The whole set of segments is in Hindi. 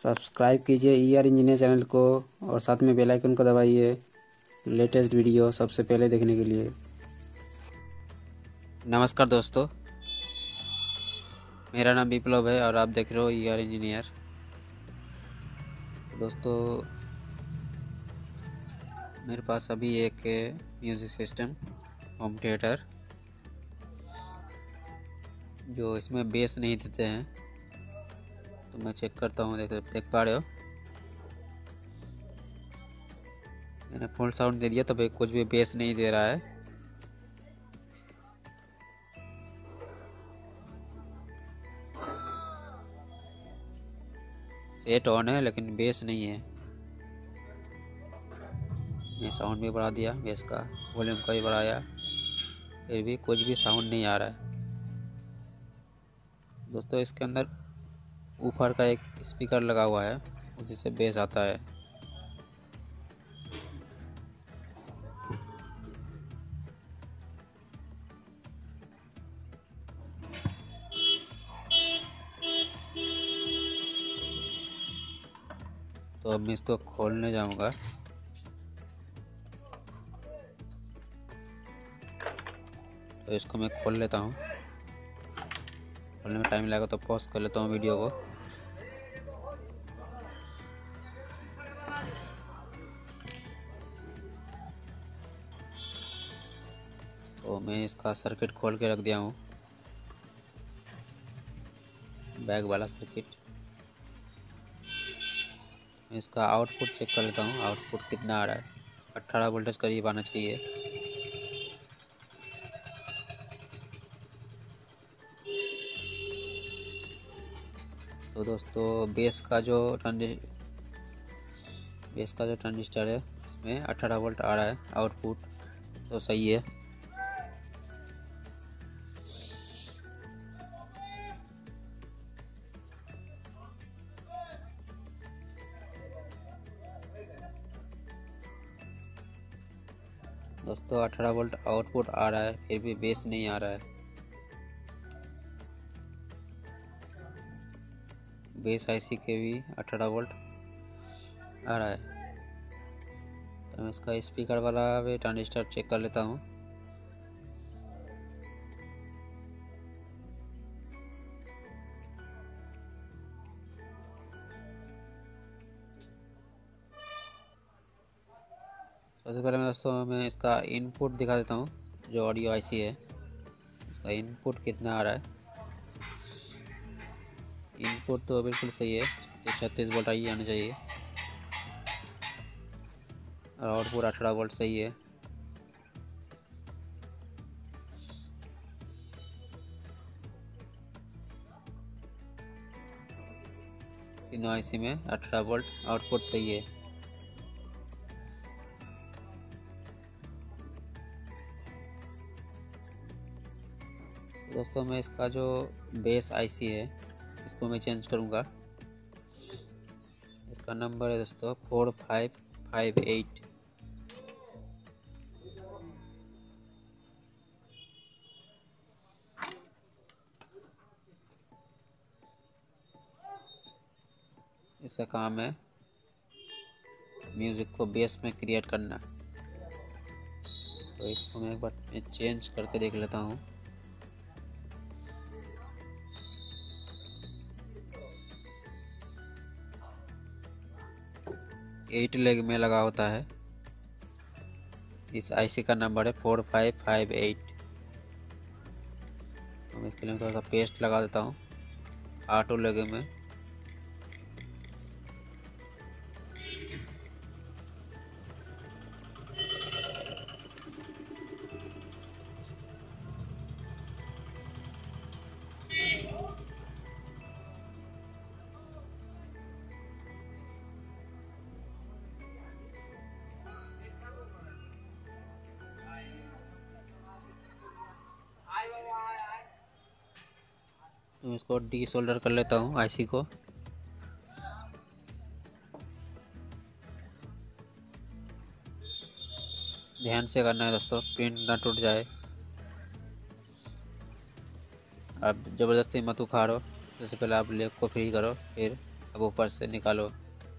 सब्सक्राइब कीजिए इंजीनियर चैनल को और साथ में बेल आइकन को दबाइए लेटेस्ट वीडियो सबसे पहले देखने के लिए। नमस्कार दोस्तों, मेरा नाम विप्लव है और आप देख रहे हो इंजीनियर। दोस्तों, मेरे पास अभी एक म्यूज़िक सिस्टम होम थिएटर जो इसमें बेस नहीं देते हैं, तो मैं चेक करता हूँ। देख पा रहे हो, मैंने फुल साउंड दे दिया तो भाई कुछ भी बेस नहीं दे रहा है। सेट ऑन है लेकिन बेस नहीं है। मैं साउंड भी बढ़ा दिया, बेस का वॉल्यूम का भी बढ़ाया, फिर भी कुछ भी साउंड नहीं आ रहा है। दोस्तों, इसके अंदर ऊपर का एक स्पीकर लगा हुआ है, उसी से बेस आता है। तो अब मैं इसको खोलने जाऊंगा। तो इसको मैं खोल लेता हूँ। खोलने में टाइम लगेगा तो पॉज कर लेता हूँ वीडियो को। तो मैं इसका सर्किट खोल के रख दिया हूँ, बैक वाला सर्किट। मैं इसका आउटपुट चेक कर लेता हूँ, आउटपुट कितना आ रहा है। 18 वोल्टेज करीब आना चाहिए। तो दोस्तों, बेस का जो ट्रांजिस्टर है उसमें 18 वोल्ट आ रहा है आउटपुट, तो सही है। दोस्तों, 18 वोल्ट आउटपुट आ रहा है, फिर भी बेस नहीं आ रहा है। बेस आईसी के भी 18 वोल्ट आ रहा है। तो मैं इसका स्पीकर वाला भी ट्रांजिस्टर चेक कर लेता हूँ। सबसे पहले मैं इसका इनपुट दिखा देता हूँ। जो ऑडियो आईसी है, इसका इनपुट कितना आ रहा है। इनपुट तो बिल्कुल सही है, 36 वोल्ट ही आना चाहिए। और आउटपुट 18 वोल्ट सही है। तीनों आईसी में 18 वोल्ट आउटपुट सही है। दोस्तों, मैं इसका जो बेस आईसी है इसको मैं चेंज करूँगा। इसका नंबर है दोस्तों 4558। इसका काम है म्यूज़िक को बेस में क्रिएट करना। तो इसको मैं एक बार चेंज करके देख लेता हूँ। एट लेग में लगा होता है। इस आईसी का नंबर है 4558। तो मैं इसके लिए थोड़ा सा पेस्ट लगा देता हूँ 8 लेग में। मैं इसको डी सोल्डर कर लेता हूँ आईसी को। ध्यान से करना है दोस्तों, पिन ना टूट जाए। आप ज़बरदस्ती मत उखाड़ो, सबसे पहले आप लेग को फ्री करो, फिर अब ऊपर से निकालो।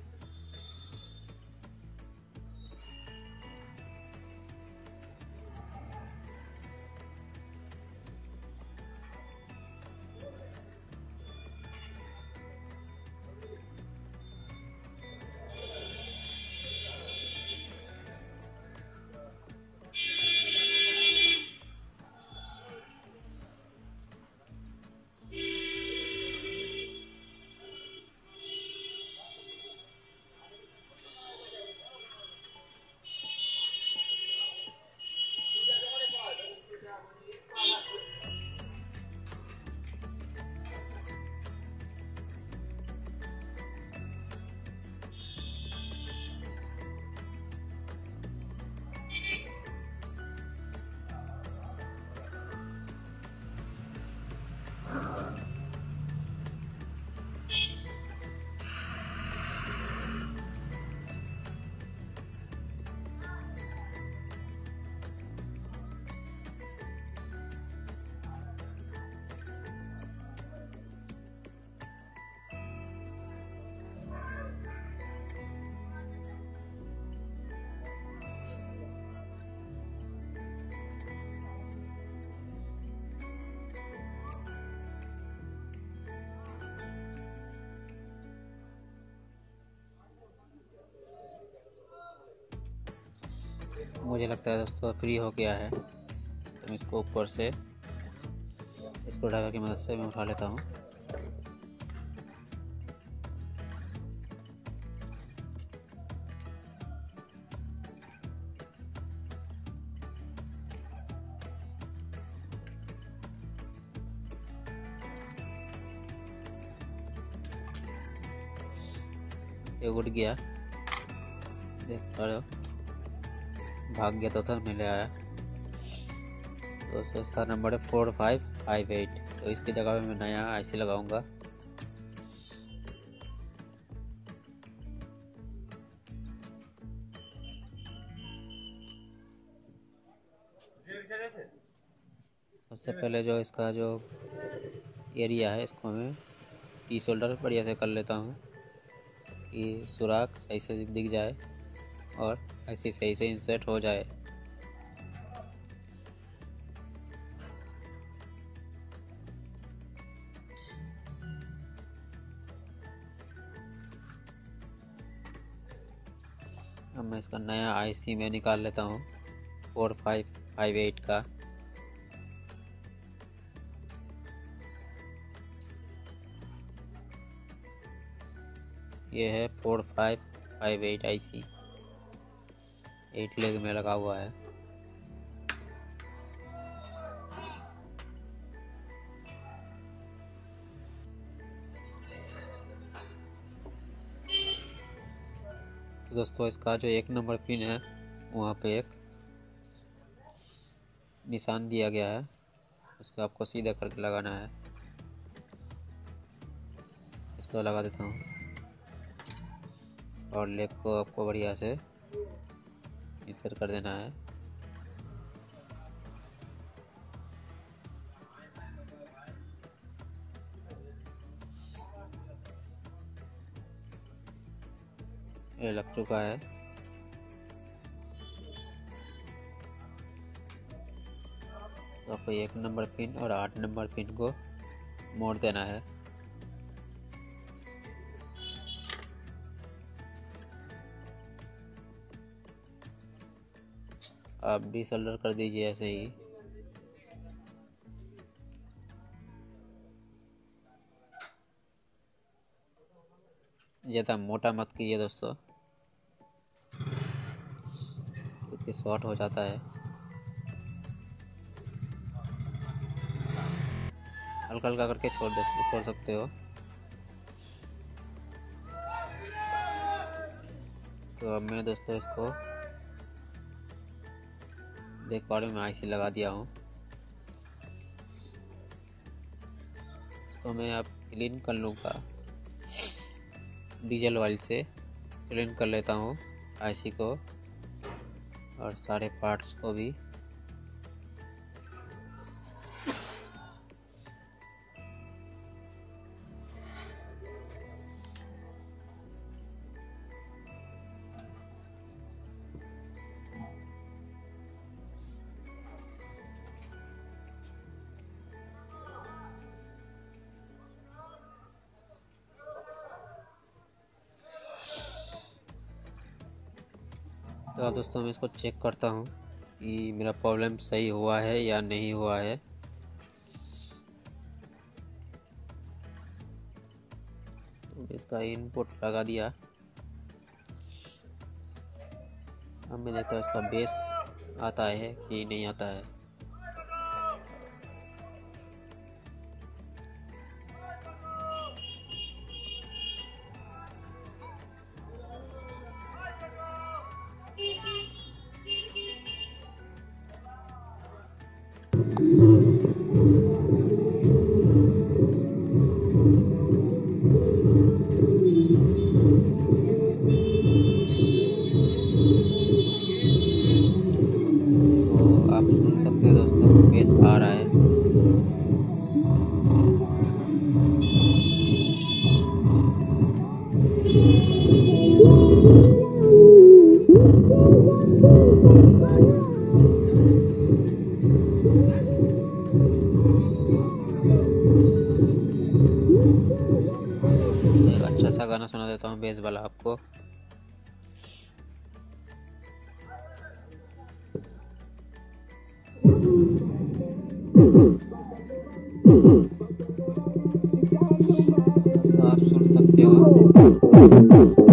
मुझे लगता है दोस्तों फ्री हो गया है, तो मैं इसको ऊपर से स्क्रू ड्राइवर की मदद से मैं उठा लेता हूँ। ये उड़ गया, देख पा रहे हो, भाग गया तो था, मिले आया। तो इसका नंबर है 4558। तो इसकी जगह पे मैं नया आईसी लगाऊंगा। सबसे पहले जो इसका जो एरिया है इसको मैं टी शोल्डर बढ़िया से कर लेता हूँ कि सुराख सही से दिख जाए और ऐसे सही से इंसर्ट हो जाए। अब मैं इसका नया आईसी में निकाल लेता हूँ 4558 का। ये है 4558 आईसी, 8 लेग में लगा हुआ है। तो दोस्तों इसका जो 1 नंबर पिन है वहाँ पे एक निशान दिया गया है, उसको आपको सीधा करके लगाना है। इसको लगा देता हूँ और लेग को आपको बढ़िया से इंसर्ट कर देना है। ये लग चुका है। तो आपको 1 नंबर पिन और 8 नंबर पिन को मोड़ देना है। आप डिसोल्डर कर दीजिए ऐसे ही। ज़्यादा मोटा मत कीजिए दोस्तों, क्योंकि शॉर्ट हो जाता है। हल्का हल्का करके छोड़ सकते हो। तो अब मैं दोस्तों इसको देख पा रहे, मैं आईसी लगा दिया हूँ। इसको मैं अब क्लीन कर लूँगा, डीजल ऑयल से क्लीन कर लेता हूँ आईसी को और सारे पार्ट्स को भी। तो अब दोस्तों मैं इसको चेक करता हूँ कि मेरा प्रॉब्लम सही हुआ है या नहीं हुआ है। इसका इनपुट लगा दिया। अब मैं देखता हूँ इसका बेस आता है कि नहीं आता है। आप सुन सकते हो दोस्तों, बेस आ रहा है। एक अच्छा सा गाना सुना देता हूँ बेस वाला आपको। आप सुन सकते हो।